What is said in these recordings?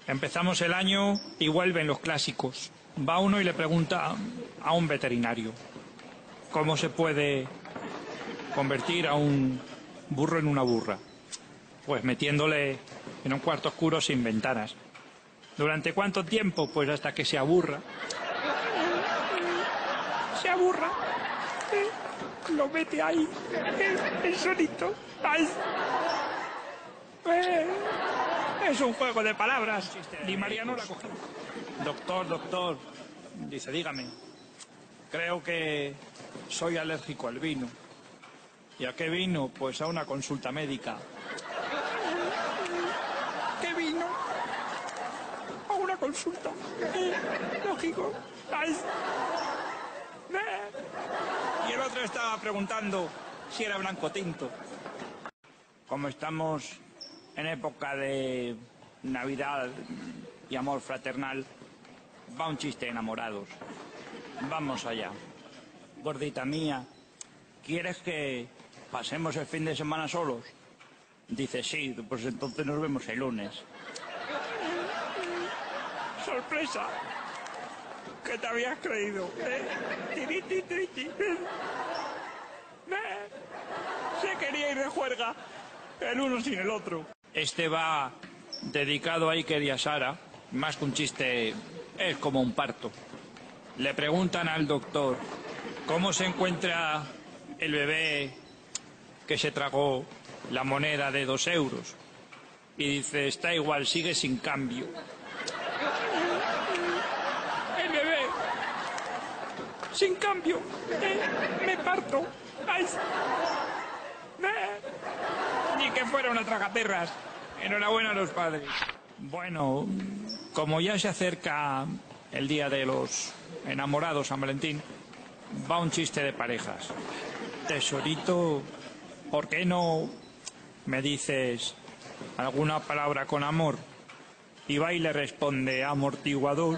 Empezamos el año y vuelven los clásicos. Va uno y le pregunta a un veterinario cómo se puede convertir a un burro en una burra. Pues metiéndole en un cuarto oscuro sin ventanas. ¿Durante cuánto tiempo? Pues hasta que se aburra. Se aburra. Lo mete ahí, el solito. ¡Ay! Es un juego de palabras. Di Mariano la cogió. Doctor, doctor. Dice, dígame. Creo que soy alérgico al vino. ¿Y a qué vino? Pues a una consulta médica. ¿Qué vino? A una consulta. Lógico. ¡Ay! Y el otro estaba preguntando si era blanco tinto. Como estamos en época de Navidad y amor fraternal, va un chiste de enamorados. Vamos allá. Gordita mía, ¿quieres que pasemos el fin de semana solos? Dice, sí, pues entonces nos vemos el lunes. ¡Sorpresa! ¿Qué te habías creído? Se quería ir de juerga, el uno sin el otro. Este va dedicado a Iker y a Sara, más que un chiste, es como un parto. Le preguntan al doctor cómo se encuentra el bebé que se tragó la moneda de 2 euros. Y dice, está igual, sigue sin cambio. El bebé, sin cambio, me parto. ¡Ay! Ni que fuera una tragaperras. Enhorabuena a los padres. Bueno, como ya se acerca el día de los enamorados, San Valentín, va un chiste de parejas. Tesorito, ¿por qué no me dices alguna palabra con amor? Y va y le responde, amortiguador.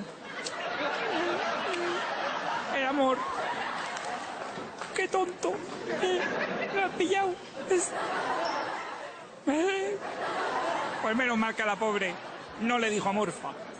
El amor. ¡Qué tonto! ¿Me has pillado? Pues menos mal que a la pobre no le dijo amorfa.